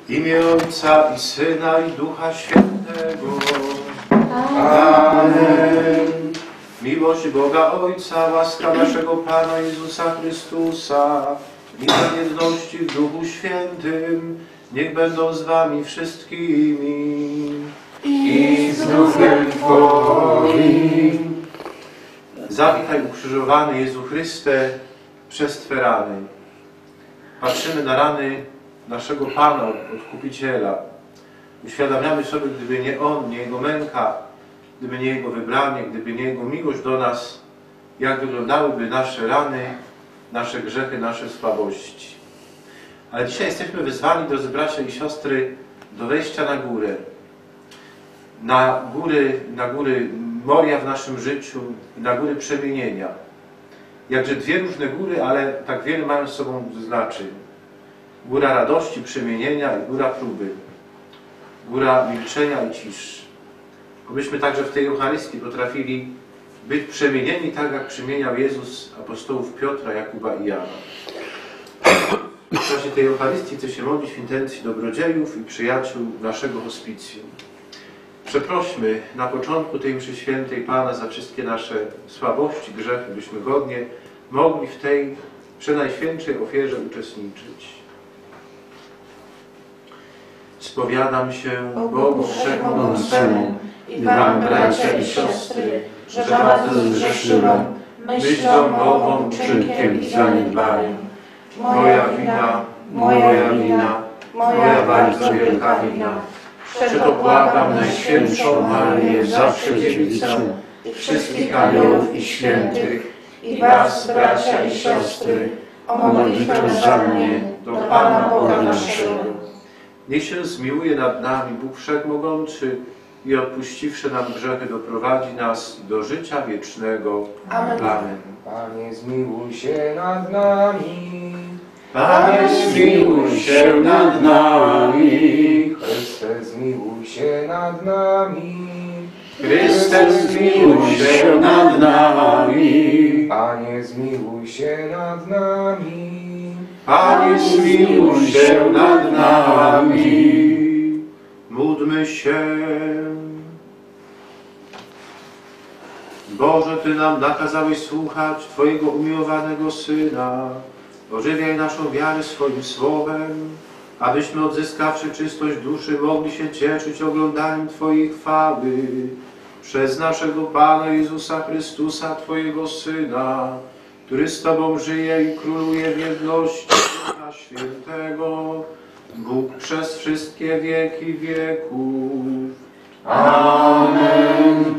W imię Ojca i Syna i Ducha Świętego. Amen. Miłość Boga Ojca, łaska naszego Pana Jezusa Chrystusa, miła jedności w Duchu Świętym, niech będą z wami wszystkimi. I z duchem Twoim. Zawitaj ukrzyżowany Jezu Chryste przez Twe rany. Patrzymy na rany naszego Pana, Odkupiciela. Uświadamiamy sobie, gdyby nie On, nie Jego męka, gdyby nie Jego wybranie, gdyby nie Jego miłość do nas, jak wyglądałyby nasze rany, nasze grzechy, nasze słabości. Ale dzisiaj jesteśmy wezwani, drodzy bracia i siostry, do wejścia na górę. Na góry moria w naszym życiu i na góry przemienienia. Jakże dwie różne góry, ale tak wiele mają z sobą znaczeń. Góra radości, przemienienia i góra próby. Góra milczenia i ciszy. Abyśmy także w tej Eucharystii potrafili być przemienieni tak, jak przemieniał Jezus apostołów Piotra, Jakuba i Jana. W czasie tej Eucharystii chcę się modlić w intencji dobrodziejów i przyjaciół naszego hospicjum. Przeprośmy na początku tej mszy świętej Pana za wszystkie nasze słabości, grzechy, byśmy godnie mogli w tej przenajświętszej ofierze uczestniczyć. Spowiadam się Bogu Wszechmogącemu i wam, bracia i siostry, że bardzo zgrzeszyłem myślą, mową, czynkiem i zaniedbaniem. Moja wina, bardzo wielka wina. Przeto błagam Najświętszą Maryję, zawsze Dziewicę, i wszystkich aniołów i świętych, i was, bracia i siostry, o modlitwę za mnie do Pana Boga naszego. Niech się zmiłuje nad nami Bóg Wszechmogący i odpuściwszy nam grzechy doprowadzi nas do życia wiecznego. Amen. Amen. Panie, zmiłuj się nad nami. Panie, zmiłuj się nad nami. Chryste, zmiłuj się nad nami. Chryste, zmiłuj się nad nami. Panie, zmiłuj się nad nami. Panie, zmiłuj się nad nami. Módlmy się. Boże, Ty nam nakazałeś słuchać Twojego umiłowanego Syna. Ożywiaj naszą wiarę swoim słowem, abyśmy odzyskawszy czystość duszy mogli się cieszyć oglądaniem Twojej chwały przez naszego Pana Jezusa Chrystusa, Twojego Syna, który z Tobą żyje i króluje w jedności Ducha Świętego, Bóg przez wszystkie wieki wieków. Amen.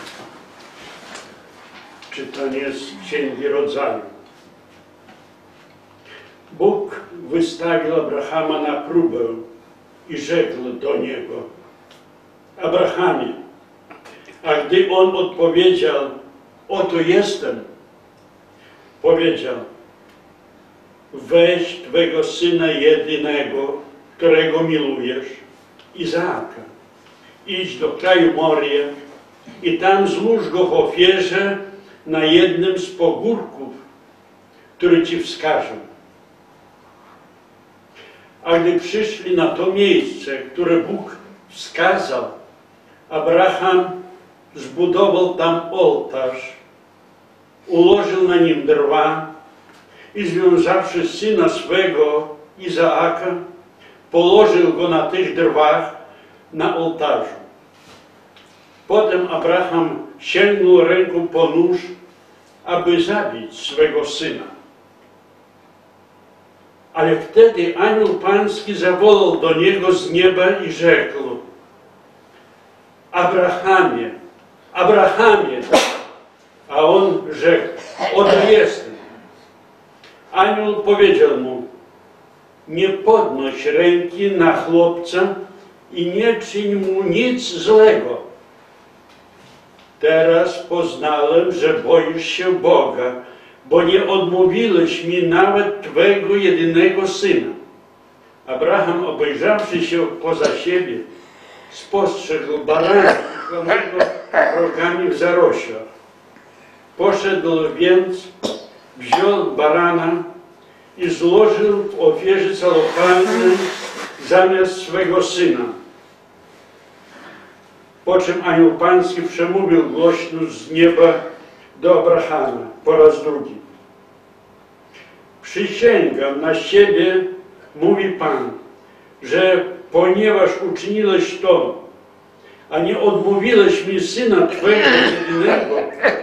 Czytanie z Księgi Rodzaju. Bóg wystawił Abrahama na próbę i rzekł do niego: Abrahamie, a gdy on odpowiedział: oto jestem, powiedział: weź Twego Syna jedynego, którego milujesz, Izaaka, idź do kraju Moria i tam złóż go w ofierze na jednym z pagórków, który Ci wskażę. A gdy przyszli na to miejsce, które Bóg wskazał, Abraham zbudował tam ołtarz, ułożył na nim drwa i związawszy syna swego, Izaaka, położył go na tych drwach na ołtarzu. Potem Abraham sięgnął ręką po nóż, aby zabić swego syna. Ale wtedy anioł pański zawołał do niego z nieba i rzekł: Abrahamie, Abrahamie. A on rzekł: oto jestem. Anioł powiedział mu: nie podnoś ręki na chłopca i nie czyń mu nic złego. Teraz poznałem, że boisz się Boga, bo nie odmówiłeś mi nawet Twego jedynego syna. Abraham, obejrzawszy się poza siebie, spostrzegł barana uchylonego rogami w zaroślach. Poszedł więc, wziął barana i złożył w ofierze celofanie zamiast swego syna. Po czym anioł pański przemówił głośno z nieba do Abrahama po raz drugi. Przysięgam na siebie, mówi Pan, że ponieważ uczyniłeś to, a nie odmówiłeś mi syna Twego jedynego,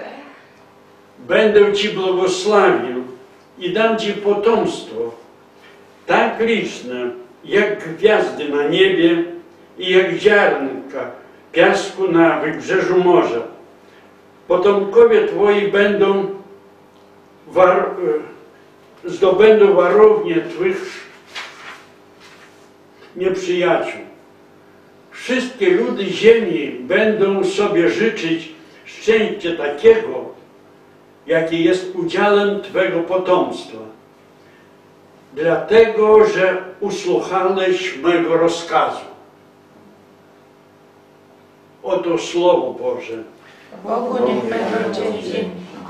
będę Ci błogosławił i dam Ci potomstwo, tak liczne, jak gwiazdy na niebie i jak ziarnka piasku na wybrzeżu morza. Potomkowie Twoi zdobędą warownię Twych nieprzyjaciół. Wszystkie ludy ziemi będą sobie życzyć szczęścia takiego, jakie jest udziałem Twego potomstwa. Dlatego, że usłuchałeś mego rozkazu. Oto Słowo Boże. Bogu niech będą dzięki.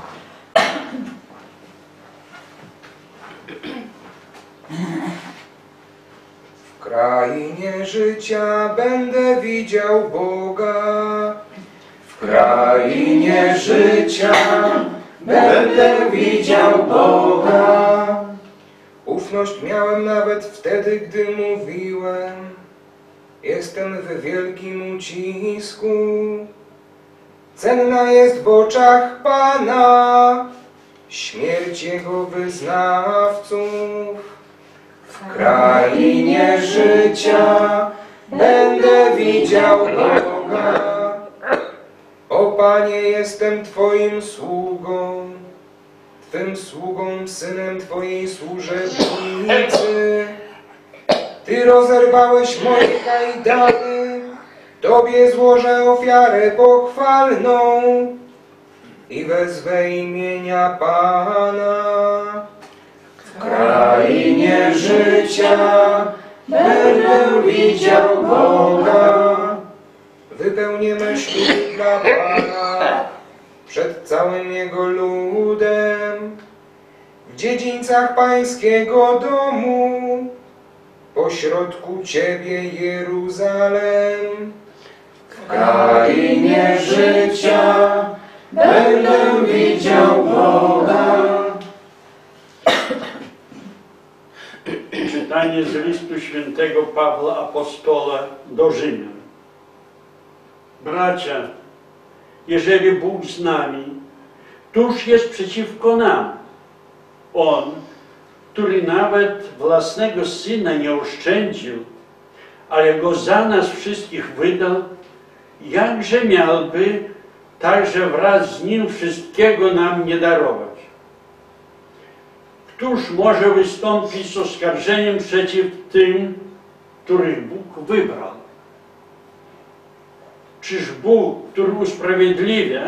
W krainie życia będę widział Boga. W krainie życia będę widział Boga. Ufność miałem nawet wtedy, gdy mówiłem: jestem w wielkim ucisku. Cenna jest w oczach Pana śmierć Jego wyznawców. W krainie życia będę widział Boga. O Panie, jestem Twoim sługą, Twym sługą, synem Twojej służebnicy. Ty rozerwałeś moje kajdany, Tobie złożę ofiarę pochwalną i wezwę imienia Pana. W krainie życia będę widział Boga. Wypełnię myśli dla Pana przed całym Jego ludem. W dziedzińcach Pańskiego domu, pośrodku Ciebie, Jeruzalem. W krainie życia będę widział Boga. Czytanie z listu świętego Pawła Apostola do Rzymian. Bracia, jeżeli Bóg z nami, któż jest przeciwko nam? On, który nawet własnego Syna nie oszczędził, ale Go za nas wszystkich wydał, jakże miałby także wraz z Nim wszystkiego nam nie darować? Któż może wystąpić z oskarżeniem przeciw tym, których Bóg wybrał? Czyż Bóg, który usprawiedliwia,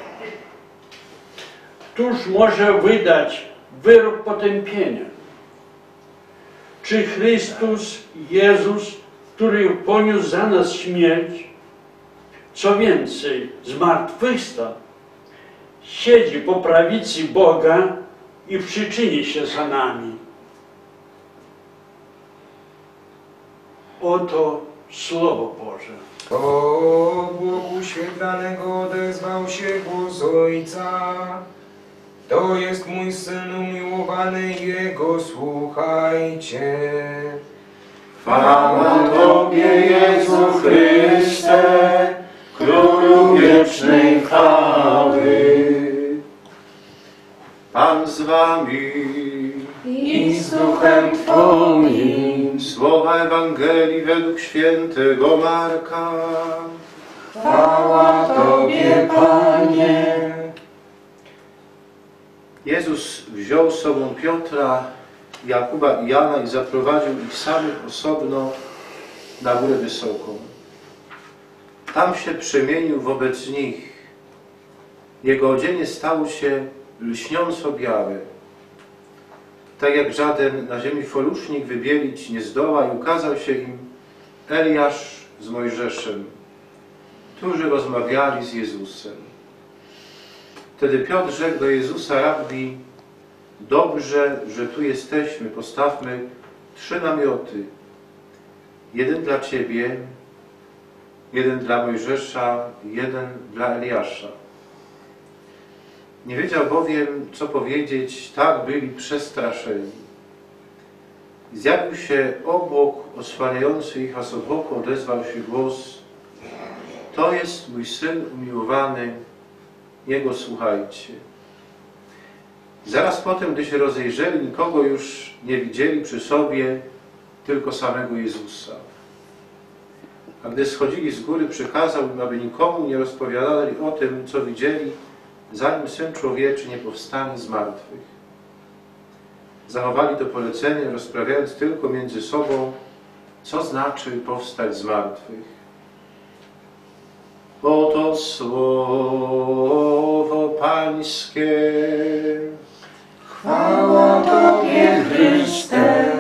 któż może wydać wyrok potępienia? Czy Chrystus, Jezus, który poniósł za nas śmierć, co więcej, zmartwychwstał, siedzi po prawicy Boga i przyczyni się za nami? Oto Słowo Boże. O Bogu świetlanego odezwał się głos Ojca. To jest mój Syn umiłowany, Jego słuchajcie. Chwała Tobie, Jezu Chryste, Królu wiecznej chwały. Pan z Wami. I z Duchem Twoim. Słowa Ewangelii według świętego Marka. Chwała Tobie, Panie. Jezus wziął z sobą Piotra, Jakuba i Jana i zaprowadził ich samych osobno na górę wysoką. Tam się przemienił wobec nich. Jego odzienie stało się lśniąco białe. Tak jak żaden na ziemi folusznik wybielić nie zdoła, i ukazał się im Eliasz z Mojżeszem, którzy rozmawiali z Jezusem. Wtedy Piotr rzekł do Jezusa: Rabbi, dobrze, że tu jesteśmy, postawmy 3 namioty. jeden dla Ciebie, jeden dla Mojżesza, jeden dla Eliasza. Nie wiedział bowiem, co powiedzieć, tak byli przestraszeni. Zjawił się obłok osłaniający ich, a z obłoku odezwał się głos: to jest mój Syn umiłowany, Jego słuchajcie. Zaraz potem, gdy się rozejrzeli, nikogo już nie widzieli przy sobie, tylko samego Jezusa. A gdy schodzili z góry, przykazał im, aby nikomu nie rozpowiadali o tym, co widzieli, zanim Syn Człowieczy nie powstanie z martwych. Zachowali to polecenie, rozprawiając tylko między sobą, co znaczy powstać z martwych. Oto słowo Pańskie. Chwała Tobie, Chryste.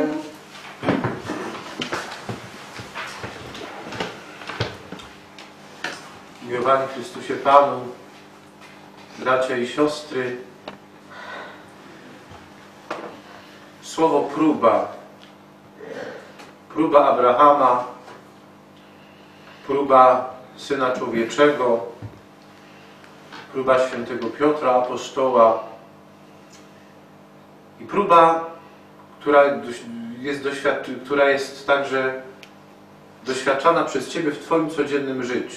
Miłowani w Chrystusie Panu, bracia i siostry, słowo próba, próba Abrahama, próba Syna Człowieczego, próba świętego Piotra, apostoła i próba, która jest także doświadczana przez Ciebie w Twoim codziennym życiu.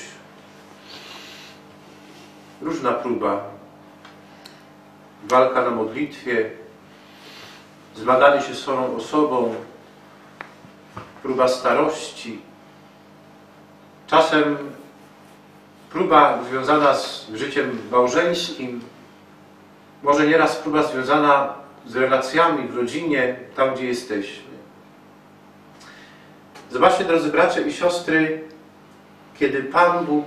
Różna próba. Walka na modlitwie, zmaganie się z swoją osobą, próba starości. Czasem próba związana z życiem małżeńskim, może nieraz próba związana z relacjami w rodzinie, tam gdzie jesteśmy. Zobaczcie, drodzy bracia i siostry, kiedy Pan Bóg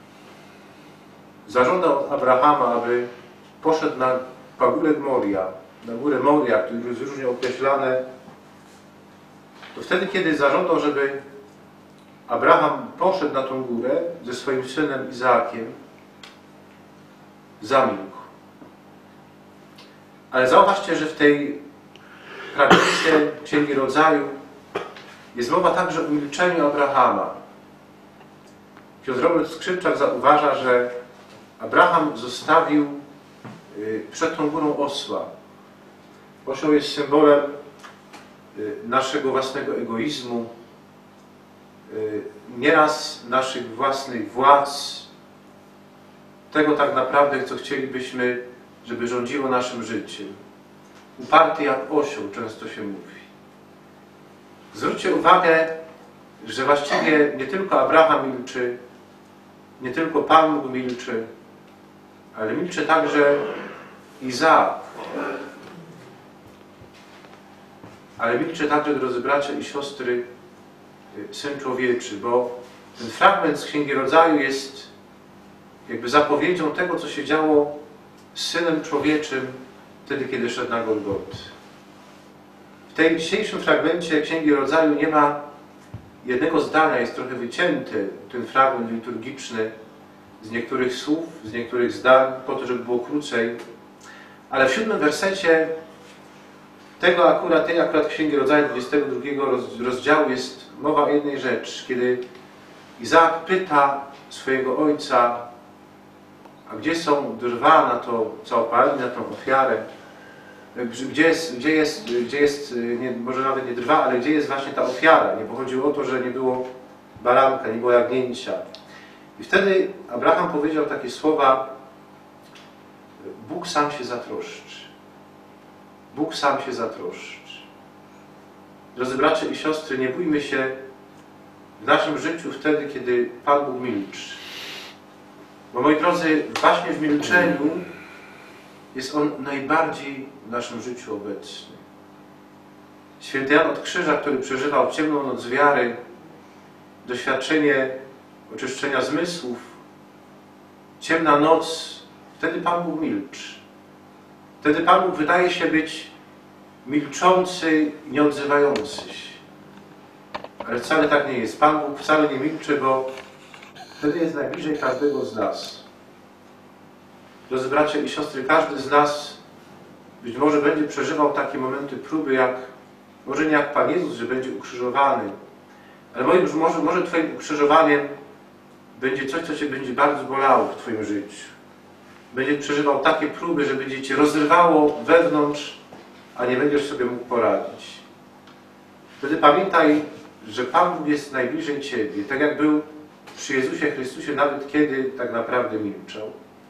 zażądał Abrahama, aby poszedł na pagórek Moria, na górę Moria, który jest różnie określane, to wtedy, kiedy zażądał, żeby Abraham poszedł na tą górę ze swoim synem Izaakiem, zamilkł. Ale zauważcie, że w tej fragmencie Księgi Rodzaju jest mowa także o milczeniu Abrahama. Ksiądz Robert Skrzypczak zauważa, że Abraham zostawił przed tą górą osła. Osioł jest symbolem naszego własnego egoizmu, nieraz naszych własnych władz, tego tak naprawdę, co chcielibyśmy, żeby rządziło naszym życiem. Uparty jak osioł, często się mówi. Zwróćcie uwagę, że właściwie nie tylko Abraham milczy, nie tylko Pan Bóg milczy, ale milczy także Izaak. Ale milczy także, drodzy bracia i siostry, Syn Człowieczy, bo ten fragment z Księgi Rodzaju jest jakby zapowiedzią tego, co się działo z Synem Człowieczym wtedy, kiedy szedł na Golgotę. W tej dzisiejszym fragmencie Księgi Rodzaju nie ma jednego zdania, jest trochę wycięty ten fragment liturgiczny z niektórych słów, z niektórych zdań, po to, żeby było krócej. Ale w 7 wersecie tej akurat Księgi Rodzaju 22 rozdziału jest mowa o jednej rzeczy, kiedy Izaak pyta swojego ojca, a gdzie są drwa na to całopalenie, na tą ofiarę? Gdzie jest może nawet nie drwa, ale gdzie jest właśnie ta ofiara? Nie chodziło o to, że nie było baranka, nie było jagnięcia. I wtedy Abraham powiedział takie słowa: Bóg sam się zatroszczy. Bóg sam się zatroszczy. Drodzy bracia i siostry, nie bójmy się w naszym życiu wtedy, kiedy Pan Bóg milczy. Bo moi drodzy, właśnie w milczeniu jest On najbardziej w naszym życiu obecny. Święty Jan od Krzyża, który przeżywał ciemną noc wiary, doświadczenie oczyszczenia zmysłów, ciemna noc, wtedy Pan Bóg milczy. Wtedy Pan Bóg wydaje się być milczący i nieodzywający się. Ale wcale tak nie jest. Pan Bóg wcale nie milczy, bo wtedy jest najbliżej każdego z nas. Drodzy bracia i siostry, każdy z nas być może będzie przeżywał takie momenty próby, może nie jak Pan Jezus, że będzie ukrzyżowany, Ale może Twoim ukrzyżowaniem będzie coś, co Cię będzie bardzo bolało w Twoim życiu. Będziesz przeżywał takie próby, że będzie Cię rozrywało wewnątrz, a nie będziesz sobie mógł poradzić. Wtedy pamiętaj, że Pan Bóg jest najbliżej Ciebie, tak jak był przy Jezusie Chrystusie, nawet kiedy tak naprawdę milczał.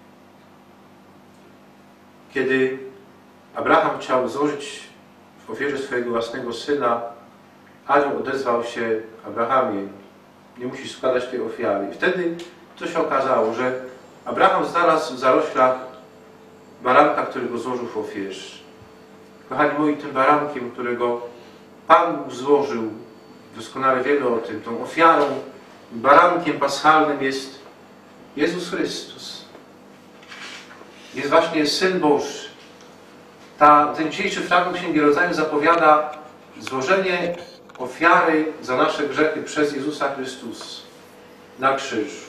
Kiedy Abraham chciał złożyć w ofierze swojego własnego syna, anioł odezwał się: Abrahamie, nie musisz składać tej ofiary. I wtedy to się okazało, że Abraham znalazł w zaroślach baranka, którego złożył w ofierze. Kochani moi, tym barankiem, którego Pan Bóg złożył, doskonale wiemy o tym, tą ofiarą, barankiem paschalnym jest Jezus Chrystus. Jest właśnie Syn Boży. Ten dzisiejszy fragment Księgi Rodzaju zapowiada złożenie ofiary za nasze grzechy przez Jezusa Chrystusa na krzyżu.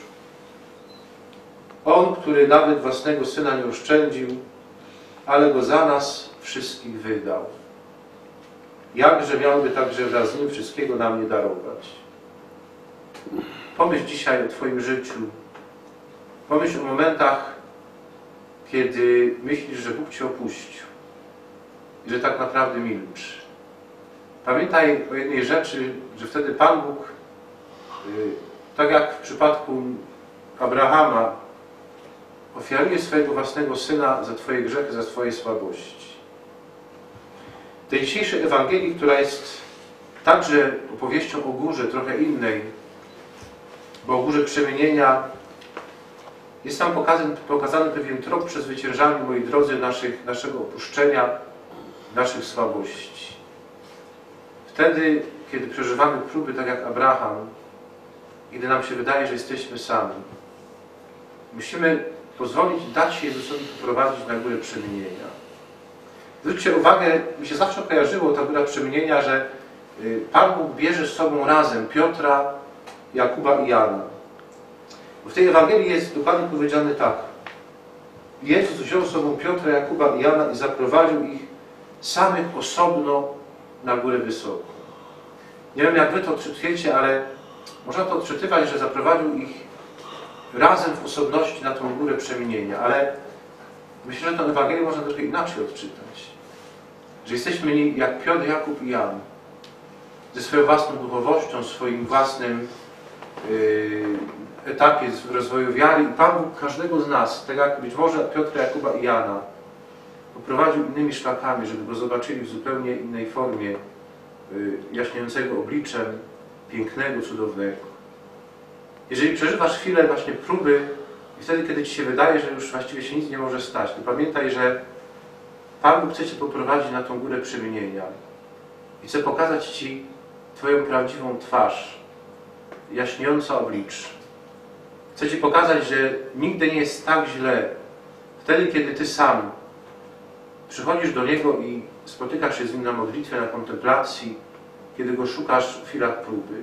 On, który nawet własnego Syna nie oszczędził, ale Go za nas wszystkich wydał. Jakże miałby także wraz z Nim wszystkiego nam nie darować. Pomyśl dzisiaj o Twoim życiu. Pomyśl o momentach, kiedy myślisz, że Bóg Cię opuścił i że tak naprawdę milczy. Pamiętaj o jednej rzeczy, że wtedy Pan Bóg, tak jak w przypadku Abrahama, ofiaruje swojego własnego Syna za Twoje grzechy, za Twoje słabości. W tej dzisiejszej Ewangelii, która jest także opowieścią o górze, trochę innej, bo o górze przemienienia, jest tam pokazany pewien trop przezwyciężania, moi drodzy, naszego opuszczenia, naszych słabości. Wtedy, kiedy przeżywamy próby, tak jak Abraham, kiedy nam się wydaje, że jesteśmy sami, musimy pozwolić, dać się Jezusowi poprowadzić na górę przemienienia. Zwróćcie uwagę, mi się zawsze kojarzyło ta góra przemienienia, że Pan Bóg bierze z sobą razem Piotra, Jakuba i Jana. Bo w tej Ewangelii jest dokładnie powiedziane tak. Jezus wziął z sobą Piotra, Jakuba i Jana i zaprowadził ich samych osobno na górę wysoką. Nie wiem, jak wy to odczytujecie, ale można to odczytywać, że zaprowadził ich razem w osobności na tą górę przemienienia, ale myślę, że tę Ewangelię można trochę inaczej odczytać. Że jesteśmy jak Piotr, Jakub i Jan. Ze swoją własną duchowością, swoim własnym etapie rozwoju wiary i Pan Bóg każdego z nas, tak jak być może Piotra, Jakuba i Jana, poprowadził innymi szlakami, żeby Go zobaczyli w zupełnie innej formie, jaśniejącego obliczem, pięknego, cudownego. Jeżeli przeżywasz chwilę właśnie próby i wtedy, kiedy Ci się wydaje, że już właściwie się nic nie może stać, to pamiętaj, że Pan Bóg chce Cię poprowadzić na tą górę przemienienia i chce pokazać Ci Twoją prawdziwą twarz, jaśniejąca oblicze. Chce Ci pokazać, że nigdy nie jest tak źle, wtedy, kiedy Ty sam przychodzisz do Niego i spotykasz się z Nim na modlitwie, na kontemplacji, kiedy Go szukasz w chwilach próby.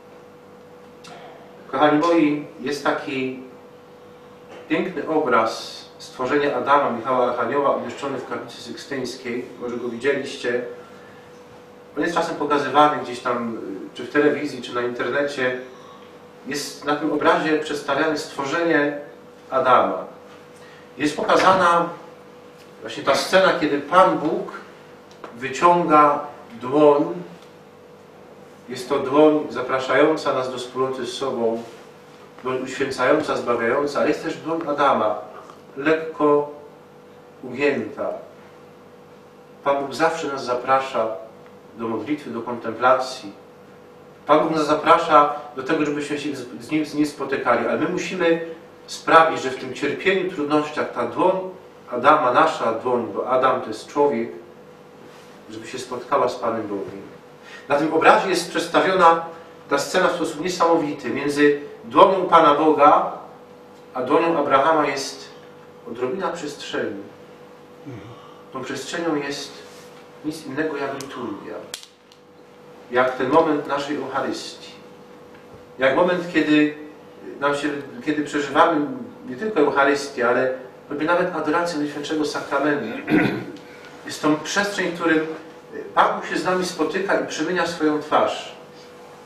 Kochani moi, jest taki piękny obraz stworzenia Adama, Michała Archanioła, umieszczony w kaplicy sykstyńskiej. Może go widzieliście. On jest czasem pokazywany gdzieś tam, czy w telewizji, czy na internecie. Jest na tym obrazie przedstawiane stworzenie Adama. Jest pokazana właśnie ta scena, kiedy Pan Bóg wyciąga dłoń. Jest to dłoń zapraszająca nas do wspólnoty z sobą, dłoń uświęcająca, zbawiająca, ale jest też dłoń Adama, lekko ugięta. Pan Bóg zawsze nas zaprasza do modlitwy, do kontemplacji. Pan Bóg nas zaprasza do tego, żebyśmy się z Nim spotykali, ale my musimy sprawić, że w tym cierpieniu, trudnościach ta dłoń Adama, nasza dłoń, bo Adam to jest człowiek, żeby się spotkała z Panem Bogiem. Na tym obrazie jest przedstawiona ta scena w sposób niesamowity. Między dłonią Pana Boga a dłonią Abrahama jest odrobina przestrzeni. Tą przestrzenią jest nic innego jak liturgia. Jak ten moment naszej Eucharystii. Jak moment, kiedy przeżywamy nie tylko Eucharystię, ale nawet adorację Najświętszego Sakramentu. Jest to przestrzeń, w którym Pan Bóg się z nami spotyka i przemienia swoją twarz.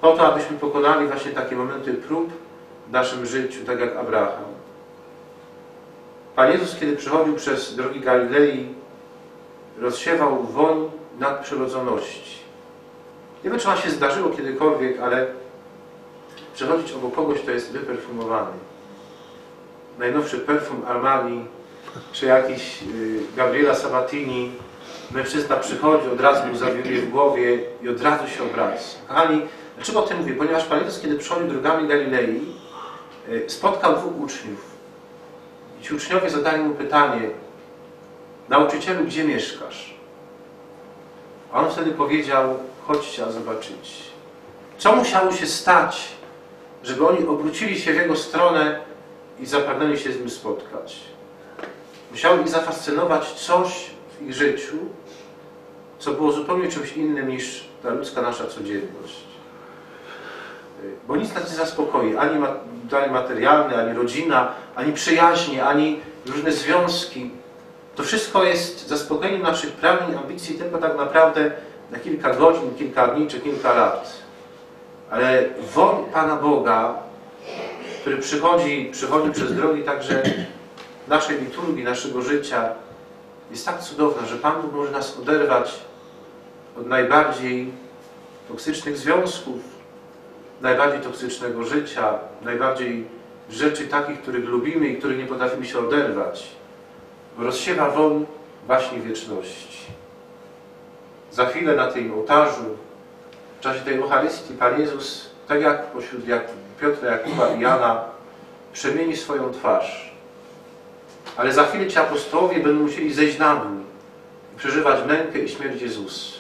po to, abyśmy pokonali właśnie takie momenty prób w naszym życiu, tak jak Abraham. Pan Jezus, kiedy przechodził przez drogi Galilei, rozsiewał woń nadprzyrodzoności. Nie wiem, czy wam się zdarzyło kiedykolwiek, ale przechodzić obok kogoś, kto jest wyperfumowany. Najnowszy perfum Armani, czy jakiś Gabriela Sabatini, mężczyzna przychodzi, od razu mu zawiłuje w głowie i od razu się obraca. Kochani, dlaczego o tym mówię? Ponieważ Pan Jezus, kiedy przechodził drogami Galilei, spotkał dwóch uczniów. I ci uczniowie zadali mu pytanie: nauczycielu, gdzie mieszkasz? A on wtedy powiedział: chodźcie, a zobaczycie. Co musiało się stać, żeby oni obrócili się w jego stronę i zapragnęli się z nim spotkać? Musiało ich zafascynować coś w ich życiu, co było zupełnie czymś innym niż ta ludzka nasza codzienność. Bo nic nas nie zaspokoi, ani dane materialne, ani rodzina, ani przyjaźnie, ani różne związki. To wszystko jest zaspokojeniem naszych pragnień, ambicji tylko tak naprawdę na kilka godzin, kilka dni czy kilka lat. Ale woń Pana Boga, który przychodzi przez drogi także naszej liturgii, naszego życia, jest tak cudowna, że Pan Bóg może nas oderwać od najbardziej toksycznych związków, najbardziej toksycznego życia, najbardziej rzeczy takich, których lubimy i których nie potrafimy się oderwać, bo rozsiewa woń właśnie wieczności. Za chwilę na tym ołtarzu, w czasie tej Eucharystii, Pan Jezus, tak jak pośród Piotra, Jakuba i Jana, przemieni swoją twarz. Ale za chwilę ci apostołowie będą musieli zejść na dół i przeżywać mękę i śmierć Jezusa.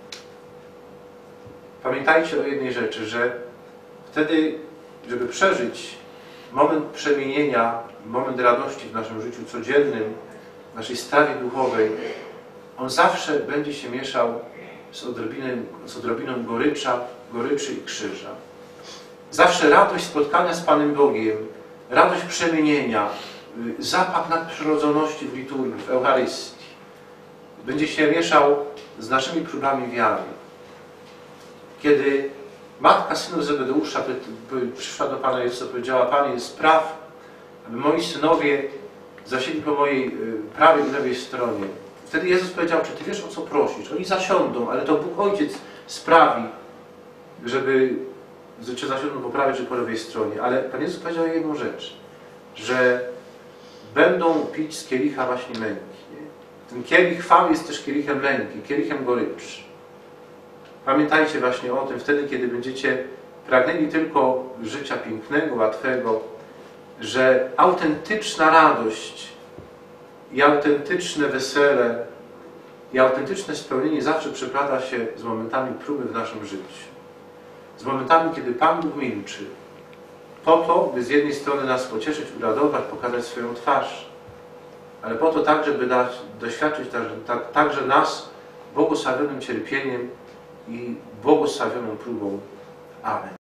Pamiętajcie o jednej rzeczy, że wtedy, żeby przeżyć moment przemienienia, moment radości w naszym życiu codziennym, w naszej strawie duchowej, on zawsze będzie się mieszał z odrobiną goryczy i krzyża. Zawsze radość spotkania z Panem Bogiem, radość przemienienia, zapach nadprzyrodzoności w liturgii, w Eucharystii będzie się mieszał z naszymi próbami wiary. Kiedy matka synów Zebedeusza przyszła do Pana Jezusa i powiedziała: Panie, spraw, aby moi synowie zasiedli po mojej prawej i lewej stronie. Wtedy Jezus powiedział: czy Ty wiesz, o co prosisz? Oni zasiądą, ale to Bóg Ojciec sprawi, żeby czy zasiądą po prawej czy po lewej stronie. Ale Pan Jezus powiedział jedną rzecz, że będą pić z kielicha właśnie męki. Nie? Ten kielich chwały jest też kielichem męki, kielichem goryczy. Pamiętajcie właśnie o tym wtedy, kiedy będziecie pragnęli tylko życia pięknego, łatwego, że autentyczna radość i autentyczne wesele i autentyczne spełnienie zawsze przeplata się z momentami próby w naszym życiu. Z momentami, kiedy Pan Bóg milczy. Po to, by z jednej strony nas pocieszyć, uradować, pokazać swoją twarz, ale po to także, by doświadczyć także nas błogosławionym cierpieniem i błogosławioną próbą. Amen.